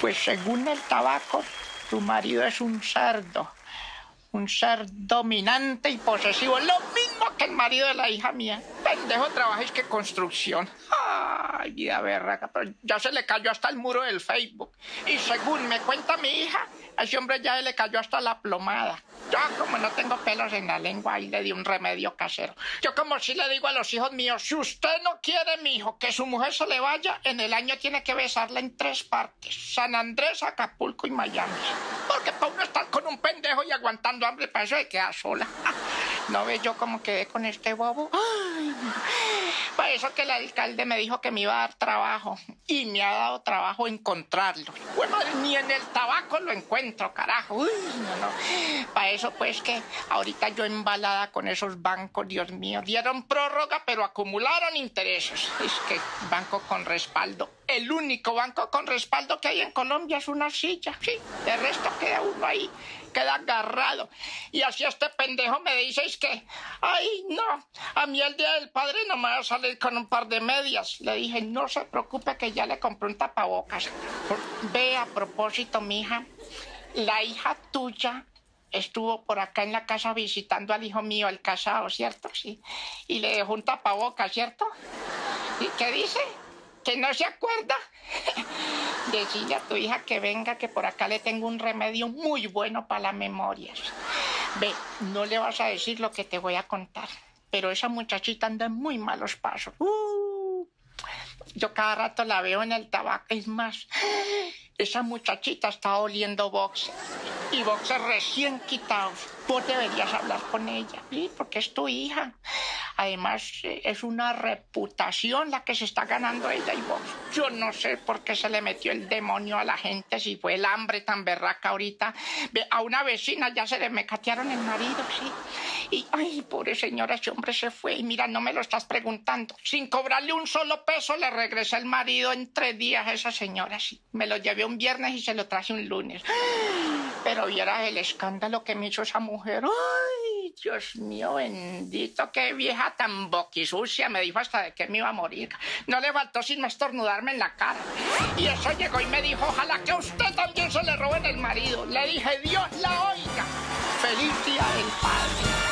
Pues según el tabaco, tu marido es un cerdo. Un ser dominante y posesivo. Lo mismo que el marido de la hija mía. Pendejo trabaja es que construcción. Ay, vida berraca. Pero ya se le cayó hasta el muro del Facebook. Y según me cuenta mi hija, a ese hombre ya le cayó hasta la plomada. Yo como no tengo pelos en la lengua, ahí le di un remedio casero. Yo como si le digo a los hijos míos, si usted no quiere, mijo, que su mujer se le vaya, en el año tiene que besarla en 3 partes. San Andrés, Acapulco y Miami. Porque para uno estar con un pendejo y aguantando hambre, para eso de quedar sola. ¿No ve yo cómo quedé con este bobo? Ay, para eso que el alcalde me dijo que me iba a dar trabajo. Y me ha dado trabajo encontrarlo. Bueno, ni en el tabaco lo encuentro, carajo. Uy, no. Para eso pues que ahorita yo embalada con esos bancos, Dios mío. Dieron prórroga, pero acumularon intereses. Es que banco con respaldo. El único banco con respaldo que hay en Colombia es una silla. Sí, de resto queda uno ahí. Queda agarrado. Y así este pendejo me dice es que, ay, no, a mí el día del padre no me va a salir con un par de medias. Le dije, no se preocupe que ya le compré un tapabocas. Ve, a propósito, mija, la hija tuya estuvo por acá en la casa visitando al hijo mío, el casado, ¿cierto? Sí. Y le dejó un tapabocas, ¿cierto? ¿Y qué dice? ¿Que no se acuerda? Decile a tu hija que venga, que por acá le tengo un remedio muy bueno para las memorias. Ve, no le vas a decir lo que te voy a contar, pero esa muchachita anda en muy malos pasos. Yo cada rato la veo en el tabaco. Es más, esa muchachita está oliendo boxer. Y boxer recién quitados. Vos deberías hablar con ella, ¿sí? Porque es tu hija. Además, es una reputación la que se está ganando ella y vos. Yo no sé por qué se le metió el demonio a la gente, si fue el hambre tan berraca ahorita. A una vecina ya se le mecatearon el marido, sí. Y, ay, pobre señora, ese hombre se fue. Y mira, no me lo estás preguntando. Sin cobrarle un solo peso, le regresé el marido en 3 días a esa señora, sí. Me lo llevé un viernes y se lo traje un lunes. Pero vieras el escándalo que me hizo esa mujer. ¡Ay, Dios mío bendito! ¡Qué vieja tan boquisucia! Me dijo hasta de que me iba a morir. No le faltó sino estornudarme en la cara. Y eso llegó y me dijo, ojalá que a usted también se le roben el marido. Le dije, Dios la oiga. ¡Feliz Día del Padre!